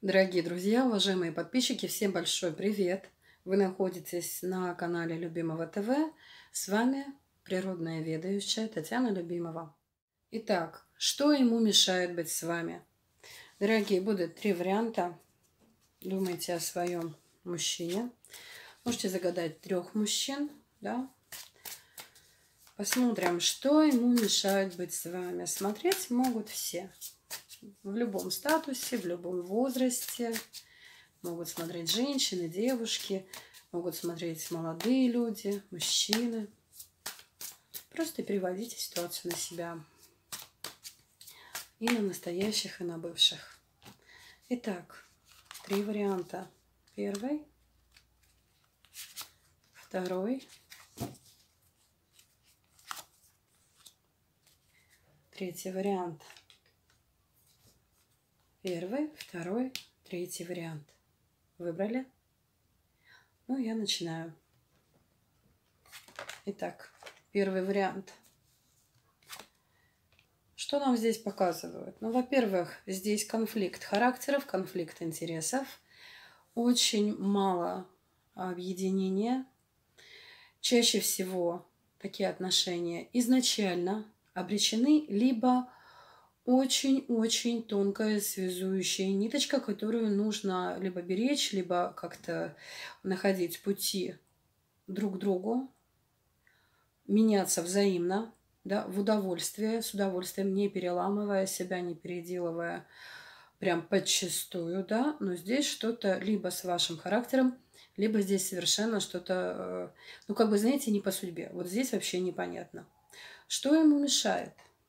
Дорогие друзья, уважаемые подписчики, всем большой привет! Вы находитесь на канале Любимого ТВ. С вами природная ведающая Татьяна Любимова. Итак, что ему мешает быть с вами? Дорогие, будут 3 варианта. Думайте о своем мужчине. Можете загадать 3 мужчин, да? Посмотрим, что ему мешает быть с вами. Смотреть могут все. В любом статусе, в любом возрасте. Могут смотреть женщины, девушки, могут смотреть молодые люди, мужчины. Просто переводите ситуацию на себя. И на настоящих, и на бывших. Итак, 3 варианта. Первый, второй, третий вариант. Первый, второй, третий вариант. Выбрали? Ну, я начинаю. Итак, первый вариант. Что нам здесь показывают? Ну, во-первых, здесь конфликт характеров, конфликт интересов. Очень мало объединения. Чаще всего такие отношения изначально обречены, либо очень-очень тонкая связующая ниточка, которую нужно либо беречь, либо как-то находить пути друг к другу, меняться взаимно, да, в удовольствие, с удовольствием, не переламывая себя, не переделывая прям подчистую, да, но здесь что-то либо с вашим характером, либо здесь совершенно что-то, ну, как бы, знаете, не по судьбе. Вот здесь вообще непонятно. Что ему мешает?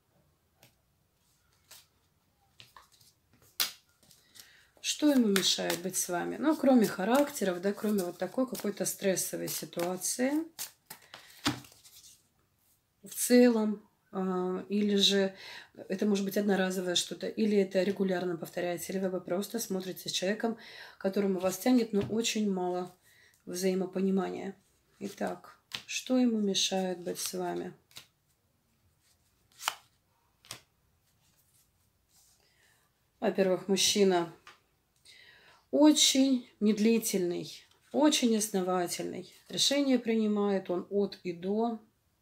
Что ему мешает быть с вами? Ну, кроме характеров, да, кроме вот такой какой-то стрессовой ситуации в целом, или же это может быть одноразовое что-то, или это регулярно повторяется, или вы просто смотрите с человеком, которому вас тянет, но очень мало взаимопонимания. Итак, что ему мешает быть с вами? Во-первых, мужчина очень медлительный, очень основательный. Решение принимает он от и до.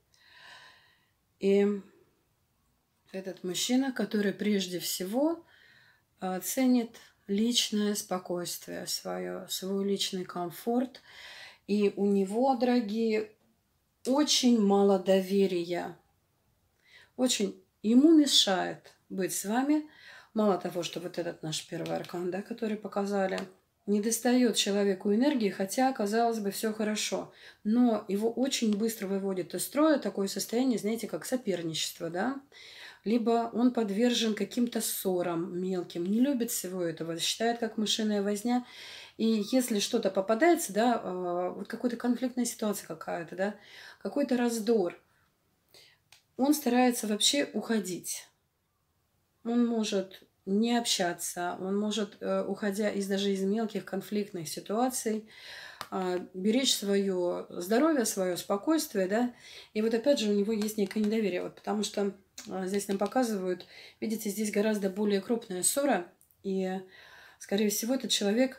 И этот мужчина, который прежде всего ценит личное спокойствие, свой личный комфорт. И у него, дорогие, очень мало доверия. Очень ему мешает быть с вами. Мало того, что вот этот наш первый аркан, да, который показали, не достает человеку энергии, хотя, казалось бы, все хорошо. Но его очень быстро выводит из строя такое состояние, знаете, как соперничество, да. Либо он подвержен каким-то ссорам мелким, не любит всего этого, считает как мышиная возня. И если что-то попадается, да, вот какая-то конфликтная ситуация какая-то, да, какой-то раздор, он старается вообще уходить. Он может не общаться, он может, уходя даже из мелких конфликтных ситуаций, беречь свое здоровье, свое спокойствие, да. И вот опять же у него есть некое недоверие, вот, потому что здесь нам показывают, видите, здесь гораздо более крупная ссора, и, скорее всего, этот человек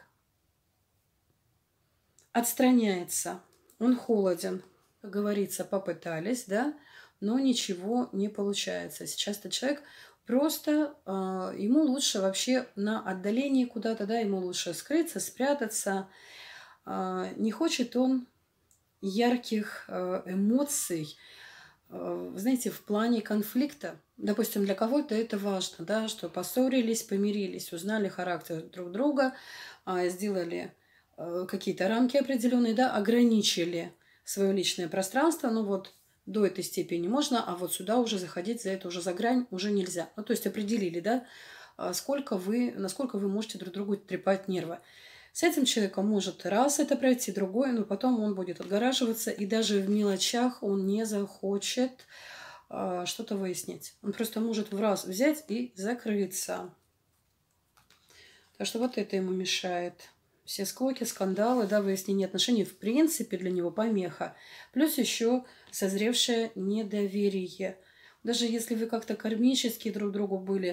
отстраняется, он холоден, как говорится, попытались, да, но ничего не получается. Сейчас этот человек просто, ему лучше вообще на отдалении куда-то, да, ему лучше скрыться, спрятаться. Не хочет он ярких эмоций, знаете, в плане конфликта. Допустим, для кого-то это важно, да, что поссорились, помирились, узнали характер друг друга, сделали какие-то рамки определенные, да, ограничили свое личное пространство. Ну вот до этой степени можно, а вот сюда уже заходить, за это уже за грань уже нельзя. Ну то есть определили, да, насколько вы можете друг другу трепать нервы. С этим человеком может раз это пройти, другой, но потом он будет отгораживаться, и даже в мелочах он не захочет что-то выяснить. Он просто может в раз взять и закрыться. Так что вот это ему мешает. Все склоки, скандалы, да, выяснение отношений в принципе для него помеха. Плюс еще созревшее недоверие. Даже если вы как-то кармически друг другу были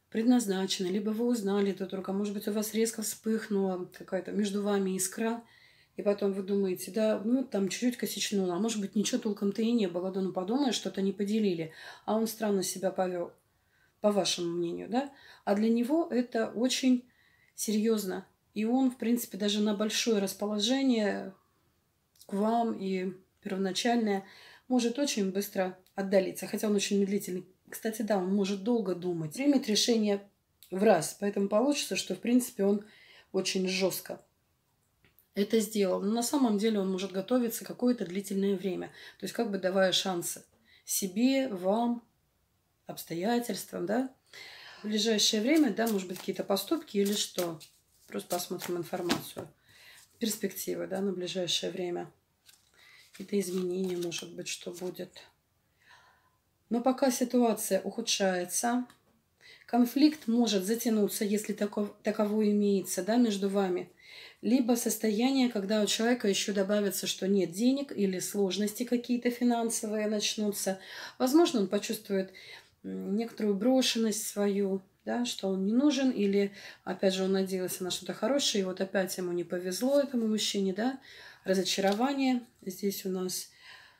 предназначено, либо вы узнали друг друга, может быть, у вас резко вспыхнула какая-то между вами искра, и потом вы думаете, да, ну, там чуть-чуть косячнуло, а может быть, ничего толком-то и не было, да, ну, подумаешь, что-то не поделили, а он странно себя повел, по вашему мнению, да, а для него это очень серьезно, и он, в принципе, даже на большое расположение к вам и первоначальное может очень быстро отдалиться, хотя он очень медлительный. Кстати, да, он может долго думать, примет решение в раз, поэтому получится, что, в принципе, он очень жестко это сделал. Но на самом деле он может готовиться какое-то длительное время, то есть как бы давая шансы себе, вам, обстоятельствам, да. В ближайшее время, да, может быть, какие-то поступки или что. Просто посмотрим информацию. Перспективы, да, на ближайшее время. Какие-то изменения, может быть, что будет. Но пока ситуация ухудшается, конфликт может затянуться, если таковой имеется, да, между вами. Либо состояние, когда у человека еще добавится, что нет денег или сложности какие-то финансовые начнутся. Возможно, он почувствует некоторую брошенность свою, да, что он не нужен, или, опять же, он надеялся на что-то хорошее, и вот опять ему не повезло, этому мужчине, да, разочарование здесь у нас.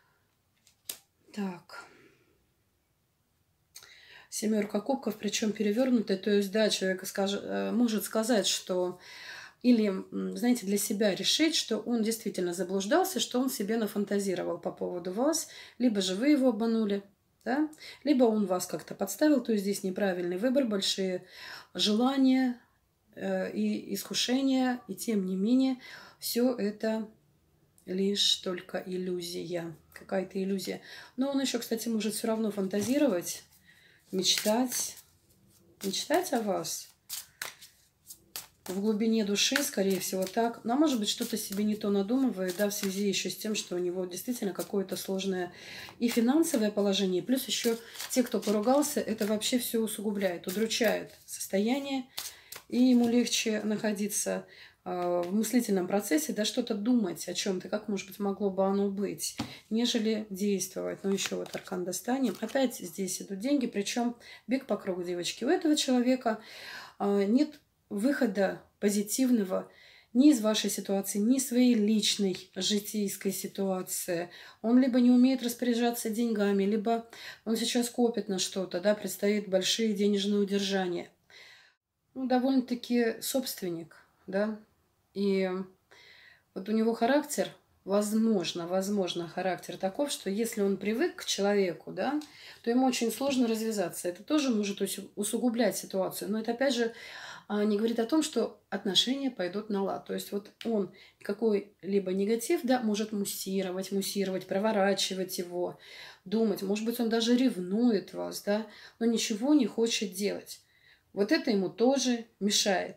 Так. Семерка кубков, причем перевернутая, то есть, да, человек может сказать, что или, знаете, для себя решить, что он действительно заблуждался, что он себе нафантазировал по поводу вас, либо же вы его обманули, да, либо он вас как-то подставил, то есть здесь неправильный выбор, большие желания и искушения, и тем не менее все это лишь только иллюзия, какая-то иллюзия. Но он еще, кстати, может все равно фантазировать, мечтать о вас в глубине души, скорее всего, так. Но, может быть, что-то себе не то надумывает, да, в связи еще с тем, что у него действительно какое-то сложное и финансовое положение, плюс еще те, кто поругался, это вообще все усугубляет, удручает состояние, и ему легче находиться в мыслительном процессе, да, что-то думать о чем-то, как, может быть, могло бы оно быть, нежели действовать. Ну, еще вот аркан достанем. Опять здесь идут деньги, причем бег по кругу, девочки. У этого человека нет выхода позитивного ни из вашей ситуации, ни из своей личной житейской ситуации. Он либо не умеет распоряжаться деньгами, либо он сейчас копит на что-то, да, предстоит большие денежные удержания. Ну, довольно-таки собственник, да, и вот у него характер, возможно, характер таков, что если он привык к человеку, да, то ему очень сложно развязаться. Это тоже может усугублять ситуацию. Но это, опять же, не говорит о том, что отношения пойдут на лад. То есть вот он какой-либо негатив, да, может муссировать, проворачивать его, думать. Может быть, он даже ревнует вас, да, но ничего не хочет делать. Вот это ему тоже мешает.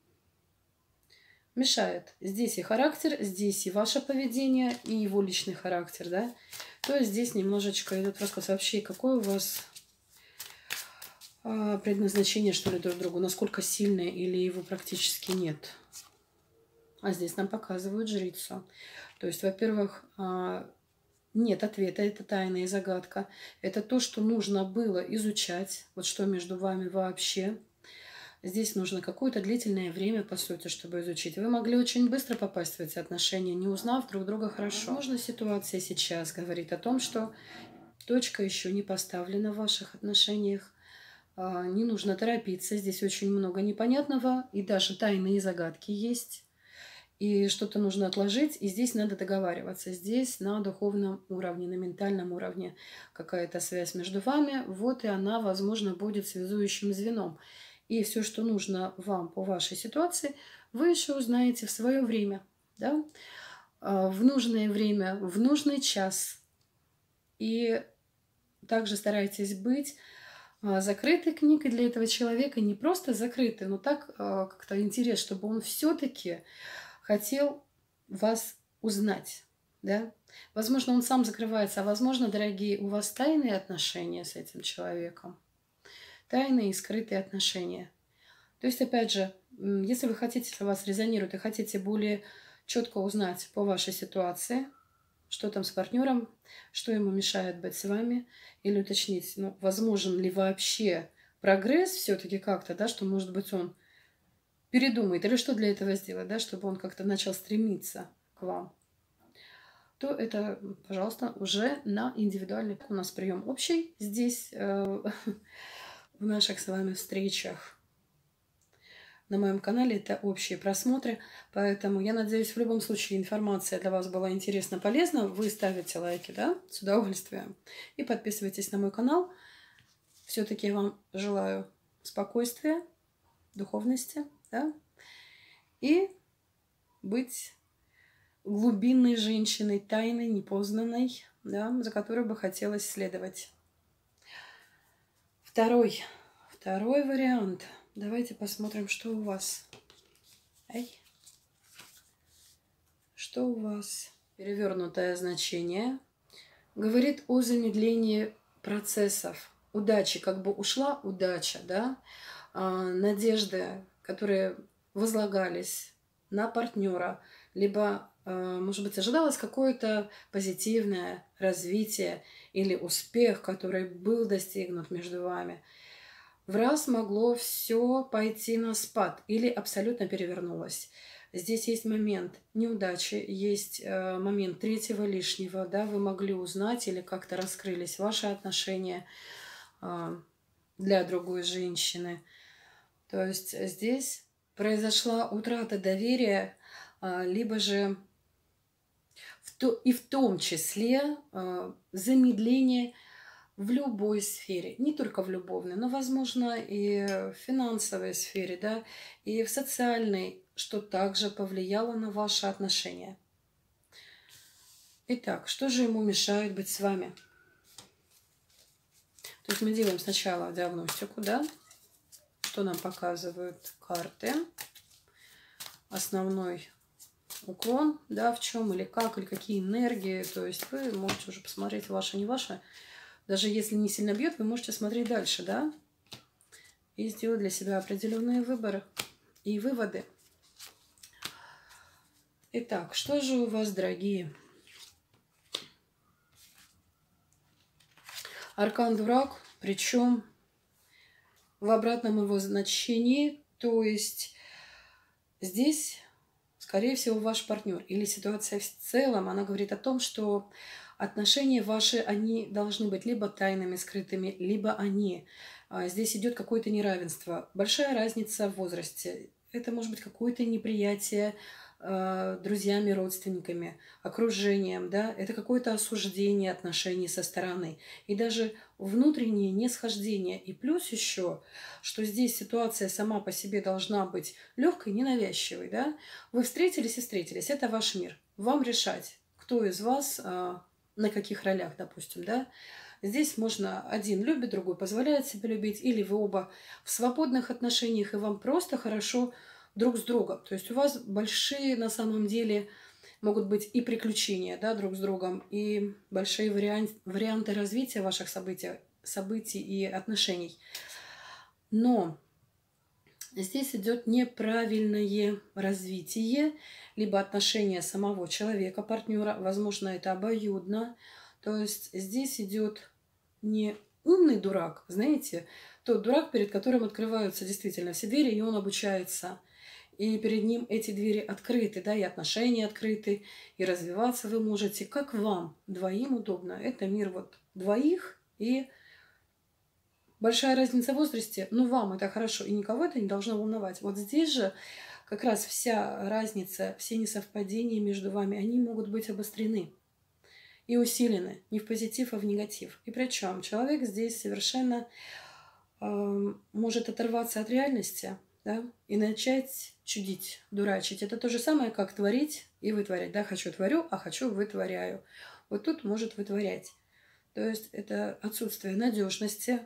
Мешает. Здесь и характер, здесь и ваше поведение, и его личный характер, да. То есть здесь немножечко идет рассказ вообще, какой у вас предназначение, что ли, друг другу, насколько сильное или его практически нет. А здесь нам показывают жрицу. То есть, во-первых, нет ответа, это тайна и загадка. Это то, что нужно было изучать, вот что между вами вообще. Здесь нужно какое-то длительное время, по сути, чтобы изучить. Вы могли очень быстро попасть в эти отношения, не узнав друг друга хорошо. Возможно, ситуация сейчас говорит о том, что точка еще не поставлена в ваших отношениях. Не нужно торопиться, здесь очень много непонятного, и даже тайные загадки есть. И что-то нужно отложить, и здесь надо договариваться. Здесь на духовном уровне, на ментальном уровне какая-то связь между вами. Вот и она, возможно, будет связующим звеном. И все, что нужно вам по вашей ситуации, вы еще узнаете в свое время. Да? В нужное время, в нужный час. И также старайтесь быть закрытой книгой для этого человека. Не просто закрытой, но так как-то интерес, чтобы он все-таки хотел вас узнать, да? Возможно, он сам закрывается, а возможно, дорогие, у вас тайные отношения с этим человеком. Тайные и скрытые отношения. То есть, опять же, если вы хотите, если вас резонирует и хотите более четко узнать по вашей ситуации, что там с партнером, что ему мешает быть с вами, или уточнить, ну, возможен ли вообще прогресс все-таки как-то, да, что, может быть, он передумает или что для этого сделать, да, чтобы он как-то начал стремиться к вам, то это, пожалуйста, уже на индивидуальный. У нас прием общий здесь, в наших с вами встречах. На моем канале это общие просмотры, поэтому я надеюсь, в любом случае информация для вас была интересна, полезна. Вы ставите лайки, да, с удовольствием, и подписывайтесь на мой канал. Все-таки я вам желаю спокойствия, духовности, да, и быть глубинной женщиной, тайной, непознанной, да, за которой бы хотелось следовать. Второй вариант. Давайте посмотрим, что у вас. Что у вас? Перевернутое значение говорит о замедлении процессов. Удачи, как бы ушла удача, да? Надежды, которые возлагались на партнера, либо, может быть, ожидалось какое-то позитивное развитие или успех, который был достигнут между вами. В раз могло все пойти на спад или абсолютно перевернулось. Здесь есть момент неудачи, есть момент третьего лишнего, да, вы могли узнать или как-то раскрылись ваши отношения для другой женщины. То есть здесь произошла утрата доверия, либо же в том числе замедление в любой сфере, не только в любовной, но, возможно, и в финансовой сфере, да, и в социальной, что также повлияло на ваши отношения. Итак, что же ему мешает быть с вами? То есть мы делаем сначала диагностику, да, что нам показывают карты, основной уклон, да, в чем или как, или какие энергии, то есть вы можете уже посмотреть ваше, не ваше. Даже если не сильно бьет, вы можете смотреть дальше, да, и сделать для себя определенные выборы и выводы. Итак, что же у вас, дорогие? Аркан Дурак, причем в обратном его значении, то есть здесь, скорее всего, ваш партнер или ситуация в целом, она говорит о том, что отношения ваши, они должны быть либо тайными, скрытыми, либо они. Здесь идет какое-то неравенство. Большая разница в возрасте. Это может быть какое-то неприятие друзьями, родственниками, окружением, да, это какое-то осуждение отношений со стороны и даже внутреннее несхождение. И плюс еще, что здесь ситуация сама по себе должна быть легкой, ненавязчивой, да. Вы встретились и встретились, это ваш мир. Вам решать, кто из вас на каких ролях, допустим, да. Здесь можно один любит, другой позволяет себе любить, или вы оба в свободных отношениях, и вам просто хорошо друг с другом. То есть у вас большие на самом деле могут быть и приключения, да, друг с другом, и большие варианты развития ваших событий и отношений. Но здесь идет неправильное развитие, либо отношение самого человека, партнера, возможно, это обоюдно. То есть здесь идет не умный дурак, знаете, тот дурак, перед которым открываются действительно все двери, и он обучается. И перед ним эти двери открыты, да, и отношения открыты, и развиваться вы можете, как вам двоим удобно. Это мир вот двоих, и большая разница в возрасте, ну, вам это хорошо, и никого это не должно волновать. Вот здесь же как раз вся разница, все несовпадения между вами, они могут быть обострены и усилены не в позитив, а в негатив. И причем человек здесь совершенно может оторваться от реальности, да, и начать чудить, дурачить. Это то же самое, как творить и вытворять. Да, хочу творю, а хочу вытворяю. Вот тут может вытворять. То есть это отсутствие надежности,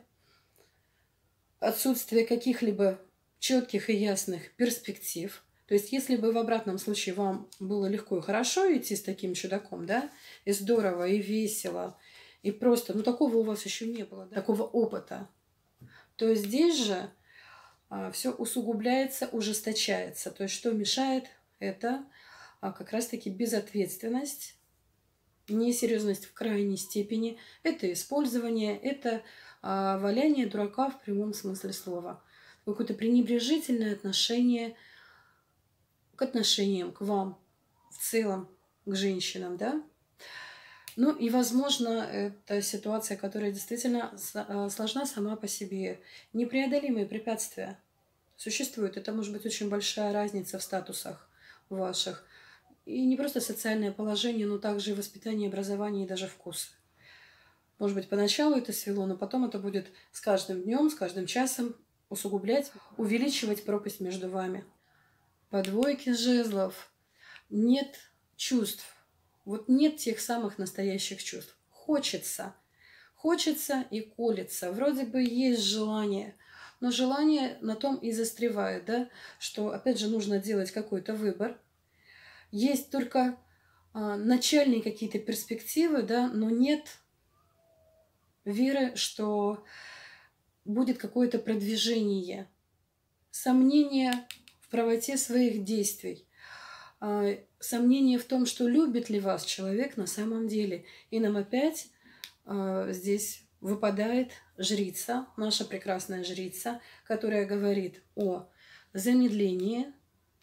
отсутствие каких-либо четких и ясных перспектив. То есть если бы в обратном случае вам было легко и хорошо идти с таким чудаком, да, и здорово, и весело, и просто, ну такого у вас еще не было, да, такого опыта, то здесь же все усугубляется, ужесточается. То есть что мешает? Это как раз-таки безответственность, несерьезность в крайней степени, это использование, это а валяние дурака в прямом смысле слова. Какое-то пренебрежительное отношение к отношениям, к вам в целом, к женщинам, да? Ну и, возможно, это ситуация, которая действительно сложна сама по себе. Непреодолимые препятствия существуют. Это может быть очень большая разница в статусах ваших. И не просто социальное положение, но также и воспитание, образование и даже вкус. Может быть, поначалу это свело, но потом это будет с каждым днем, с каждым часом усугублять, увеличивать пропасть между вами. По двойке жезлов нет чувств. Вот нет тех самых настоящих чувств. Хочется. Хочется и колется. Вроде бы есть желание. Но желание на том и застревает, да, что, опять же, нужно делать какой-то выбор. Есть только начальные какие-то перспективы, да, но нет веры, что будет какое-то продвижение. Сомнение в правоте своих действий. Сомнение в том, что любит ли вас человек на самом деле. И нам опять здесь выпадает жрица, наша прекрасная жрица, которая говорит о замедлении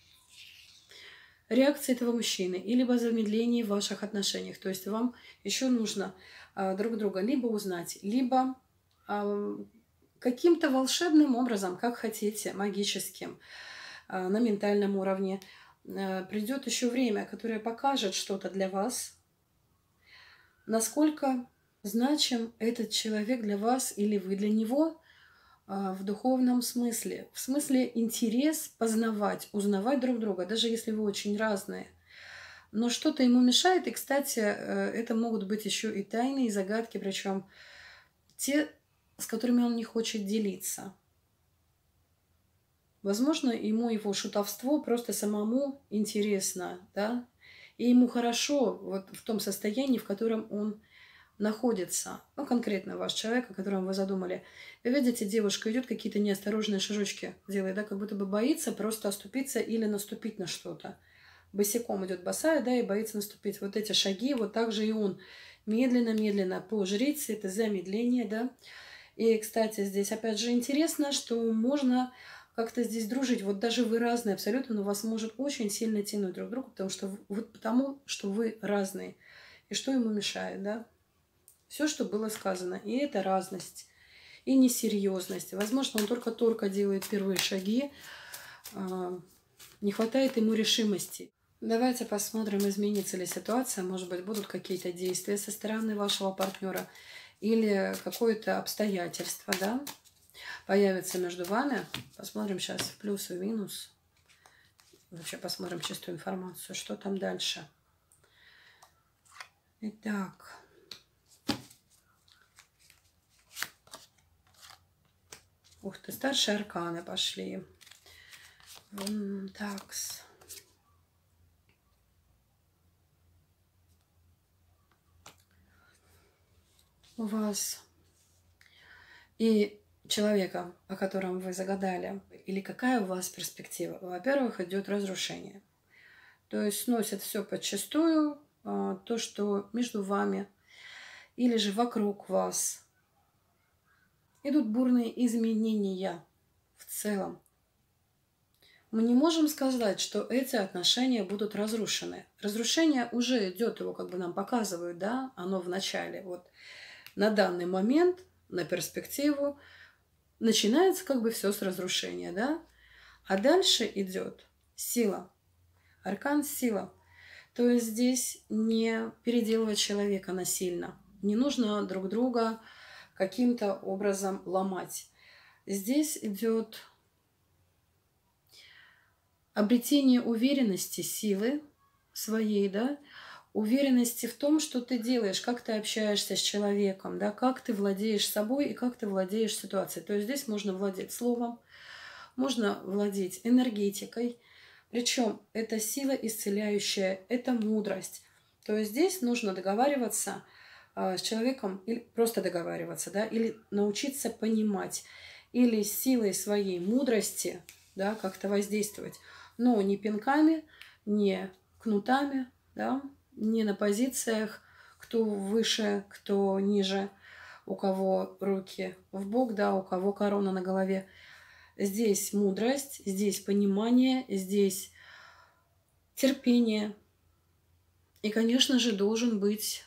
реакции этого мужчины, или о замедлении в ваших отношениях. То есть вам еще нужно друг друга либо узнать, либо каким-то волшебным образом, как хотите, магическим, на ментальном уровне, придет еще время, которое покажет что-то для вас, насколько значим этот человек для вас или вы для него в духовном смысле. В смысле интерес познавать, узнавать друг друга, даже если вы очень разные. Но что-то ему мешает, и, кстати, это могут быть еще и тайны, и загадки, причем те, с которыми он не хочет делиться. Возможно, ему его шутовство просто самому интересно, да, и ему хорошо вот в том состоянии, в котором он находится. Ну, конкретно ваш человек, о котором вы задумали. Вы видите, девушка идет, какие-то неосторожные шажочки делает, да, как будто бы боится просто оступиться или наступить на что-то. Босиком идет босая, да, и боится наступить. Вот эти шаги, вот так же и он. Медленно-медленно по жрице, это замедление, да. И, кстати, здесь опять же интересно, что можно как-то здесь дружить. Вот даже вы разные абсолютно, но вас может очень сильно тянуть друг к другу, потому что вы разные. И что ему мешает, да? Все, что было сказано. И это разность, и несерьезность. Возможно, он только делает первые шаги. Не хватает ему решимости. Давайте посмотрим, изменится ли ситуация. Может быть, будут какие-то действия со стороны вашего партнера или какое-то обстоятельство, да, появится между вами. Посмотрим сейчас в плюс и минус. Вообще посмотрим чистую информацию, что там дальше. Итак. Ух ты, старшие арканы пошли. Такс. У вас и человека, о котором вы загадали, или какая у вас перспектива? Во-первых, идет разрушение. То есть сносят все подчистую, то, что между вами или же вокруг вас. Идут бурные изменения в целом. Мы не можем сказать, что эти отношения будут разрушены. Разрушение уже идет, его как бы нам показывают, да, оно в начале. Вот на данный момент, на перспективу, начинается как бы все с разрушения, да. А дальше идет сила. Аркан сила. То есть здесь не переделывать человека насильно. Не нужно друг друга каким-то образом ломать. Здесь идет обретение уверенности, силы своей, да, уверенности в том, что ты делаешь, как ты общаешься с человеком, да, как ты владеешь собой и как ты владеешь ситуацией. То есть здесь можно владеть словом, можно владеть энергетикой. Причем это сила исцеляющая, это мудрость. То есть здесь нужно договариваться с человеком, или просто договариваться, да, или научиться понимать, или силой своей мудрости, да, как-то воздействовать. Но не пинками, не кнутами, да, не на позициях, кто выше, кто ниже. у кого руки в бок, да, у кого корона на голове. Здесь мудрость, здесь понимание, здесь терпение. И, конечно же, должен быть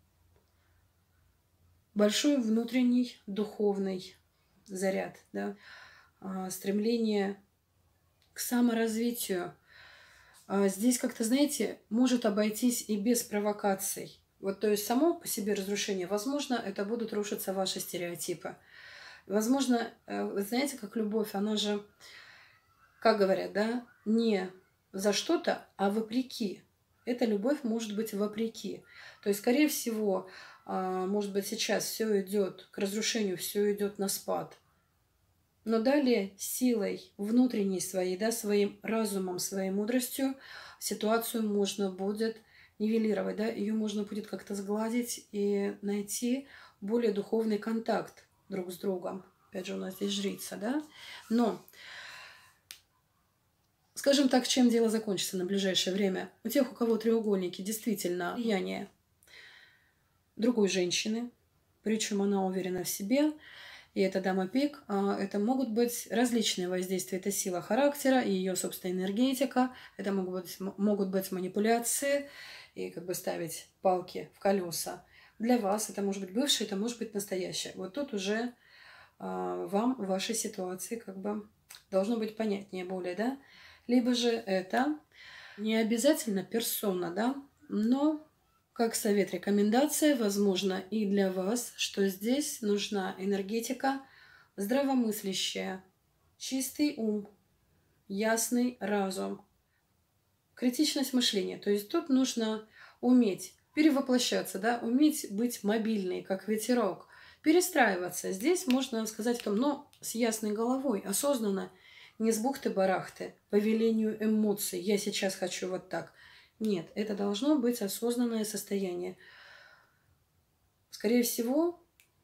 большой внутренний духовный заряд, да, стремление к саморазвитию. Здесь как-то, знаете, может обойтись и без провокаций. Вот, то есть само по себе разрушение, возможно, это будут рушиться ваши стереотипы. Возможно, вы знаете, как любовь, она же, как говорят, да, не за что-то, а вопреки. Эта любовь может быть вопреки. То есть, скорее всего, может быть, сейчас все идет к разрушению, все идет на спад. Но далее силой внутренней своей, да, своим разумом, своей мудростью ситуацию можно будет нивелировать, да, ее можно будет как-то сгладить и найти более духовный контакт друг с другом. Опять же, у нас здесь жрица, да. Но, скажем так, чем дело закончится на ближайшее время? У тех, у кого треугольники, действительно влияние другой женщины, причем она уверена в себе, и это дама пик, это могут быть различные воздействия. Это сила характера и ее собственная энергетика. Это могут быть манипуляции и как бы ставить палки в колеса. Для вас это может быть бывшее, это может быть настоящее. Вот тут уже вам в вашей ситуации как бы должно быть понятнее более, да? Либо же это не обязательно персона, да, но как совет, рекомендация, возможно, и для вас, что здесь нужна энергетика здравомыслящая, чистый ум, ясный разум, критичность мышления. То есть тут нужно уметь перевоплощаться, да, уметь быть мобильной, как ветерок, перестраиваться. Здесь можно сказать в том, но с ясной головой, осознанно, не с бухты-барахты, по велению эмоций. Я сейчас хочу вот так. Нет, это должно быть осознанное состояние. Скорее всего,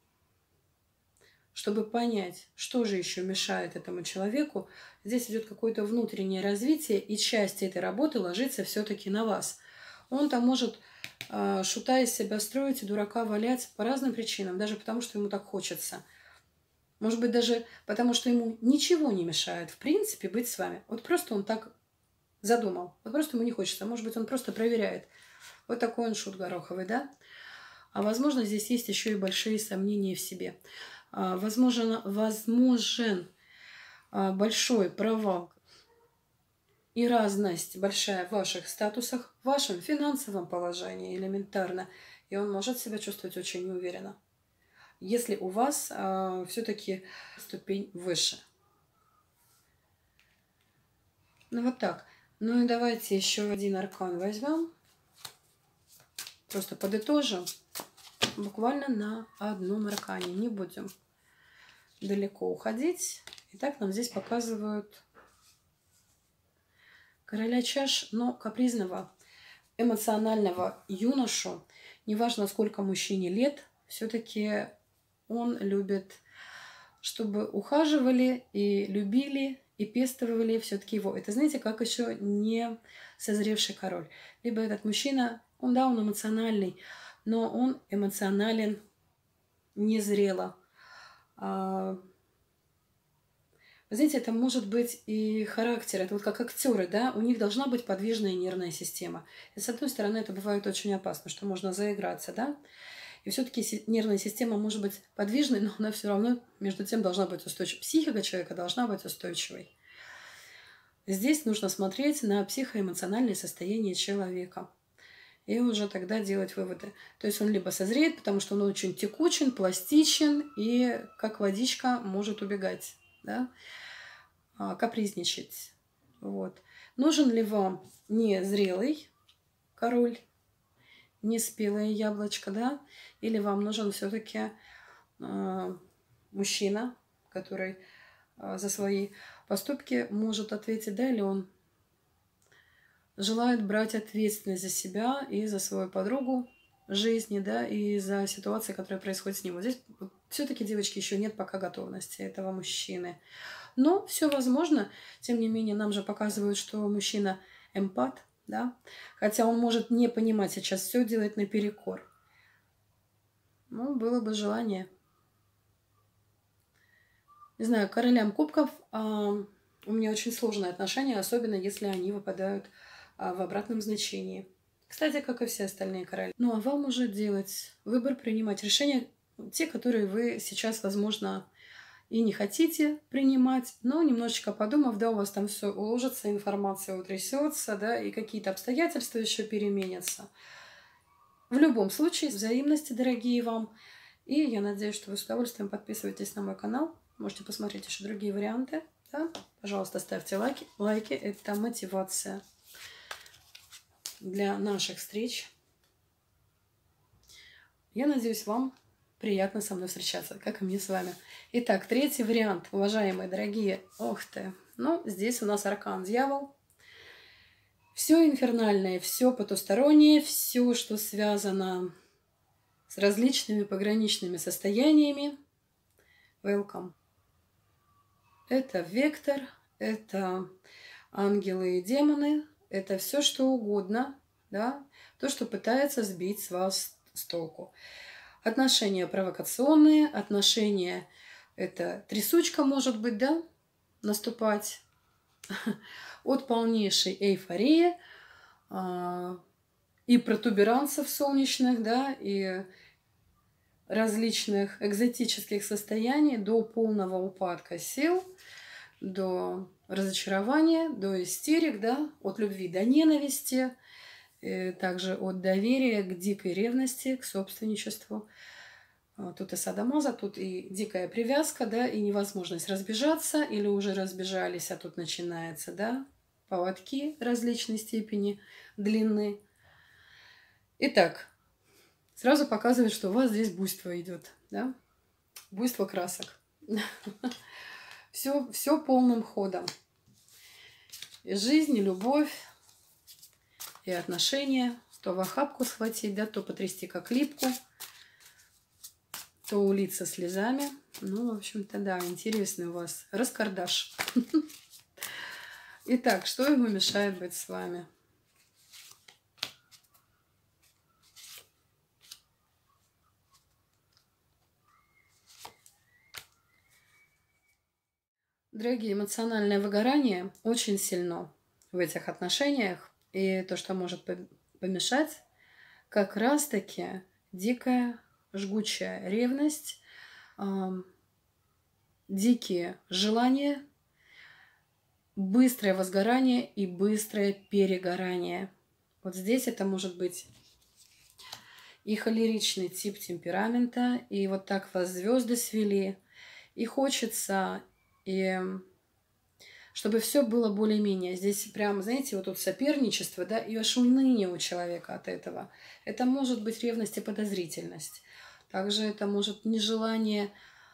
чтобы понять, что же еще мешает этому человеку, здесь идет какое-то внутреннее развитие, и часть этой работы ложится все-таки на вас. Он там может, шута из себя строить и дурака валять по разным причинам, даже потому, что ему так хочется. Может быть, даже потому, что ему ничего не мешает, в принципе, быть с вами. Вот просто он так задумал. Вот просто ему не хочется. Может быть, он просто проверяет. Вот такой он шут гороховый, да? А возможно, здесь есть еще и большие сомнения в себе. Возможен большой провал и разность большая в ваших статусах, в вашем финансовом положении элементарно. И он может себя чувствовать очень неуверенно, если у вас все-таки ступень выше. Ну вот так. Ну и давайте еще один аркан возьмем. Просто подытожим. Буквально на одном аркане. Не будем далеко уходить. Итак, нам здесь показывают короля чаш, но капризного, эмоционального юношу. Неважно, сколько мужчине лет, все-таки он любит, чтобы ухаживали и любили, и пестовали все-таки его. Это, знаете, как еще не созревший король. Либо этот мужчина, он эмоциональный, но он эмоционален незрело. Вы знаете, это может быть и характер. Это вот как актеры, да, у них должна быть подвижная нервная система. И с одной стороны, это бывает очень опасно, что можно заиграться, да. И все-таки нервная система может быть подвижной, но она все равно между тем должна быть устойчивой. Психика человека должна быть устойчивой. Здесь нужно смотреть на психоэмоциональное состояние человека. И уже тогда делать выводы. То есть он либо созреет, потому что он очень текучен, пластичен и как водичка может убегать, да? Капризничать. Вот. Нужен ли вам не зрелый король, не спелое яблочко, да? Или вам нужен все-таки мужчина, который за свои поступки может ответить, да, или он желает брать ответственность за себя и за свою подругу жизни, да, и за ситуации, которые происходят с ним. Вот здесь все-таки, девочки, еще нет пока готовности этого мужчины. Но все возможно. Тем не менее, нам же показывают, что мужчина эмпат, да, хотя он может не понимать сейчас, все делать наперекор. Ну, было бы желание. Не знаю, к королям кубков у меня очень сложные отношения, особенно если они выпадают в обратном значении. Кстати, как и все остальные короли. Ну, а вам уже делать выбор, принимать решения, те, которые вы сейчас, возможно, и не хотите принимать, но немножечко подумав, да, у вас там все уложится, информация утрясется, да, и какие-то обстоятельства еще переменятся. В любом случае, взаимности, дорогие вам. И я надеюсь, что вы с удовольствием подписываетесь на мой канал. Можете посмотреть еще другие варианты. Да? Пожалуйста, ставьте лайки. Лайки – это мотивация для наших встреч. Я надеюсь, вам приятно со мной встречаться, как и мне с вами. Итак, третий вариант, уважаемые, дорогие. Ох ты! Ну, здесь у нас аркан дьявол. Все инфернальное, все потустороннее, все, что связано с различными пограничными состояниями. Welcome. Это вектор, это ангелы и демоны, это все, что угодно, да, то, что пытается сбить с вас с толку. Отношения провокационные, отношения – это трясучка, может быть, да, наступать от полнейшей эйфории и протуберанцев солнечных, да, и различных экзотических состояний до полного упадка сил, до разочарования, до истерик, да, от любви до ненависти, также от доверия к дикой ревности, к собственничеству. Тут и садомаза, тут и дикая привязка, да, и невозможность разбежаться, или уже разбежались, а тут начинается, да, поводки различной степени, длины. Итак, сразу показывает, что у вас здесь буйство идет, да, буйство красок. Все полным ходом. И жизнь, и любовь, и отношения. То в охапку схватить, да, то потрясти как липку, то улиться слезами. Ну, в общем-то, да, интересный у вас раскардаш. Итак, что ему мешает быть с вами? Дорогие, эмоциональное выгорание очень сильно в этих отношениях. И то, что может помешать, как раз-таки дикая, жгучая ревность, дикие желания, быстрое возгорание и быстрое перегорание. Вот здесь это может быть и холеричный тип темперамента, и вот так вас звезды свели, и хочется, и чтобы все было более-менее. Здесь прям, знаете, вот тут соперничество, да, и аж уныние у человека от этого. Это может быть ревность и подозрительность. Также это может нежелание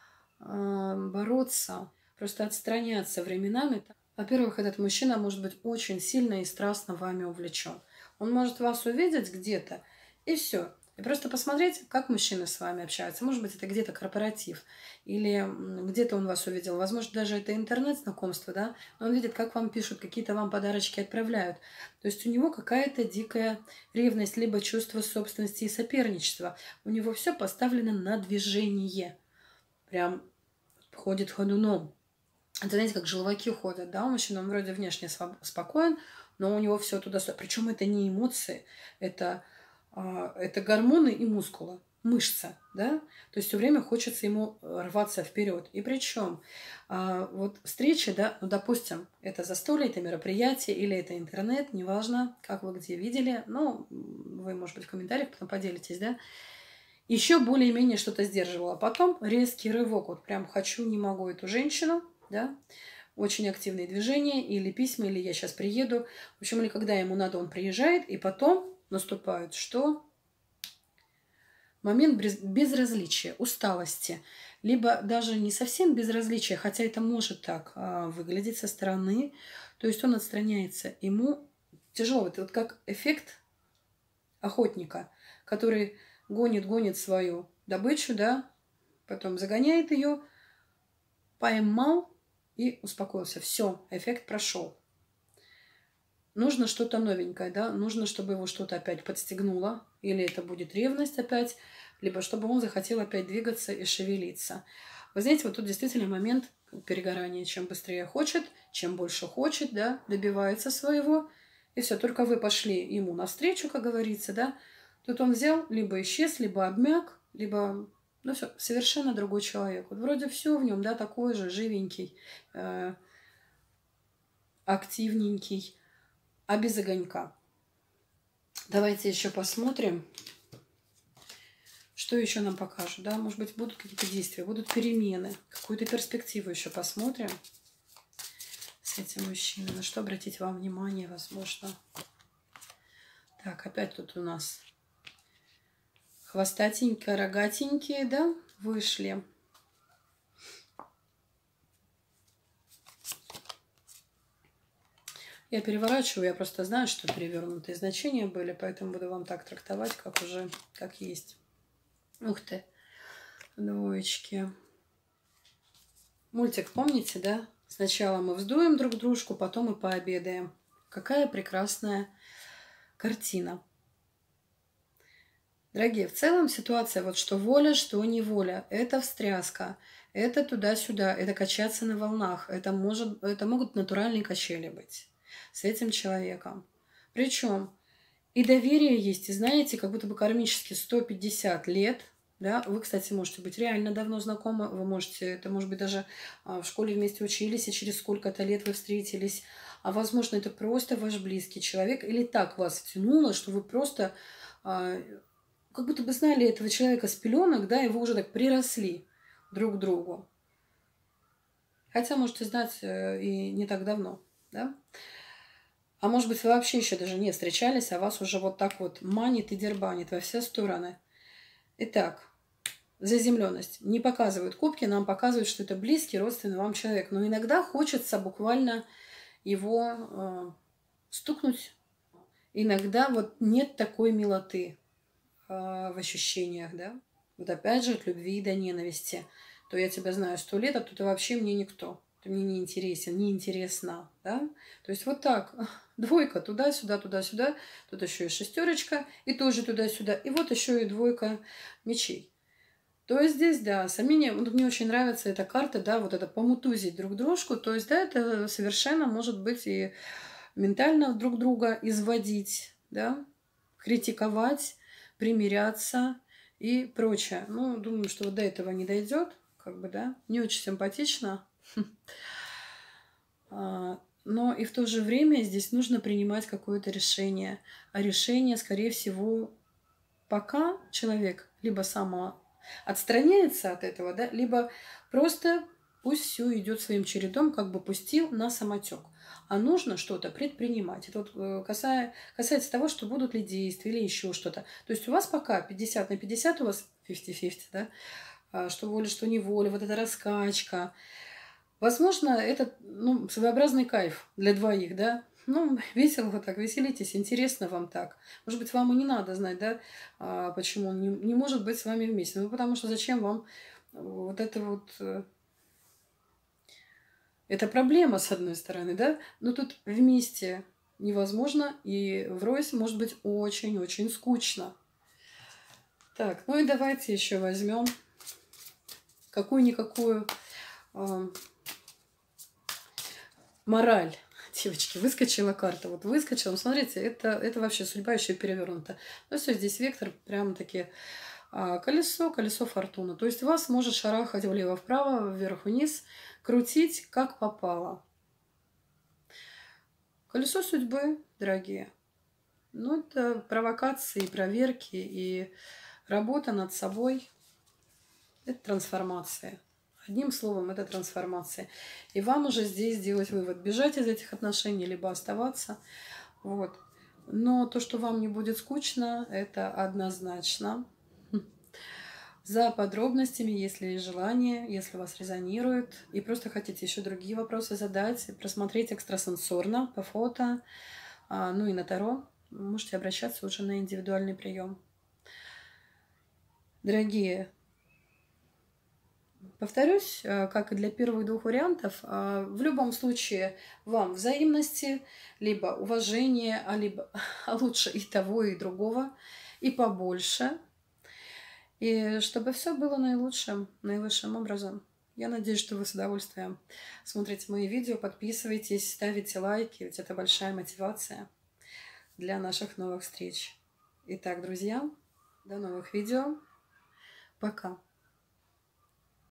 бороться, просто отстраняться временами. Во-первых, этот мужчина может быть очень сильно и страстно вами увлечен. Он может вас увидеть где-то, и все. И просто посмотреть, как мужчины с вами общаются. Может быть, это где-то корпоратив, или где-то он вас увидел. Возможно, даже это интернет-знакомство, да? Но он видит, как вам пишут, какие-то вам подарочки отправляют. То есть у него какая-то дикая ревность, либо чувство собственности и соперничества. У него все поставлено на движение. Прям ходит ходуном. Это, знаете, как желваки ходят, да, у мужчины, он вроде внешне спокоен, но у него все туда-сюда. Причем это не эмоции, это гормоны и мускулы, мышца, да, то есть все время хочется ему рваться вперед. И причем вот встречи, да, ну, допустим, это застолье, это мероприятие или это интернет, неважно, как вы где видели, но вы, может быть, в комментариях потом поделитесь, да, еще более-менее что-то сдерживала. Потом резкий рывок, вот прям хочу, не могу эту женщину, да, очень активные движения, или письма, или я сейчас приеду. В общем, или когда ему надо, он приезжает, и потом наступает что? Момент безразличия, усталости. Либо даже не совсем безразличия, хотя это может так выглядеть со стороны. То есть он отстраняется. Ему тяжело. Это вот как эффект охотника, который гонит свою добычу, да, потом загоняет ее, поймал и успокоился. Все, эффект прошел. Нужно что-то новенькое, да, нужно, чтобы его что-то опять подстегнуло, или это будет ревность опять, либо чтобы он захотел опять двигаться и шевелиться. Вы знаете, вот тут действительно момент перегорания. Чем быстрее хочет, чем больше хочет, да, добивается своего. И все, только вы пошли ему навстречу, как говорится, да. Тут он взял, либо исчез, либо обмяк, либо, ну все, совершенно другой человек. Вот вроде все в нем, да, такой же, живенький, активненький, а без огонька. Давайте еще посмотрим, что еще нам покажут, да, может быть, будут какие-то действия, будут перемены, какую-то перспективу еще посмотрим с этим мужчиной, на что обратить вам внимание, возможно. Так, опять тут у нас хвостатенькие, рогатенькие, да, вышли. Я переворачиваю, я просто знаю, что перевернутые значения были, поэтому буду вам так трактовать, как уже, как есть. Ух ты, двоечки. Мультик помните, да? Сначала мы вздуем друг дружку, потом мы пообедаем. Какая прекрасная картина. Дорогие, в целом ситуация, вот что воля, что неволя, это встряска, это туда-сюда, это качаться на волнах, это могут натуральные качели быть с этим человеком. Причем и доверие есть, и знаете, как будто бы кармически 150 лет, да, вы, кстати, можете быть реально давно знакомы, вы можете, это может быть даже в школе вместе учились, и через сколько-то лет вы встретились, а возможно, это просто ваш близкий человек, или так вас втянуло, что вы просто как будто бы знали этого человека с пеленок, да, и вы уже так приросли друг к другу. Хотя можете знать и не так давно, да. А может быть, вы вообще еще даже не встречались, а вас уже вот так вот манит и дербанит во все стороны. Итак, заземленность. Не показывают кубки, нам показывают, что это близкий, родственный вам человек. Но иногда хочется буквально его стукнуть. Иногда вот нет такой милоты в ощущениях, да. Вот опять же от любви до ненависти. То я тебя знаю 100 лет, а то ты вообще мне никто. Ты мне не интересен, не интересна, да? То есть вот так, двойка туда-сюда, туда-сюда, тут еще и шестерочка, и тоже туда-сюда, и вот еще и двойка мечей. То есть здесь, да, сомнения, вот мне очень нравится эта карта, да, вот это помутузить друг дружку, то есть, да, это совершенно может быть и ментально друг друга изводить, да, критиковать, примиряться и прочее. Ну, думаю, что вот до этого не дойдет, как бы, да, не очень симпатично. Но и в то же время здесь нужно принимать какое-то решение. А решение, скорее всего, пока человек либо сам отстраняется от этого, да, либо просто пусть все идет своим чередом, как бы пустил на самотек. А нужно что-то предпринимать. Это вот касается того, что будут ли действия или еще что-то. То есть у вас пока 50 на 50, у вас 50-50, да, что воля, что неволя, вот эта раскачка. Возможно, это своеобразный кайф для двоих, да. Ну, весело вот так, веселитесь, интересно вам так. Может быть, вам и не надо знать, да, почему он не может быть с вами вместе. Ну, потому что зачем вам вот это вот... Это проблема, с одной стороны, да, но тут вместе невозможно, и врозь может быть очень-очень скучно. Так, ну и давайте еще возьмем какую-никакую мораль. Девочки, выскочила карта. Вот выскочила. Смотрите, это вообще судьба еще перевернута. Ну все, здесь вектор прямо-таки колесо фортуны. То есть вас может шарахать влево-вправо, вверх-вниз, крутить как попало. Колесо судьбы, дорогие. Ну, это провокации, проверки и работа над собой. Это трансформация. Одним словом, это трансформация. И вам уже здесь сделать вывод, бежать из этих отношений, либо оставаться. Вот. Но то, что вам не будет скучно, это однозначно. За подробностями, если есть желание, если вас резонирует, и просто хотите еще другие вопросы задать, просмотреть экстрасенсорно по фото, ну и на Таро, можете обращаться уже на индивидуальный прием. Дорогие, повторюсь, как и для первых двух вариантов, в любом случае вам взаимности, либо уважения, а лучше и того, и другого, и побольше. И чтобы все было наилучшим, наилучшим образом. Я надеюсь, что вы с удовольствием смотрите мои видео, подписывайтесь, ставите лайки, ведь это большая мотивация для наших новых встреч. Итак, друзья, до новых видео. Пока.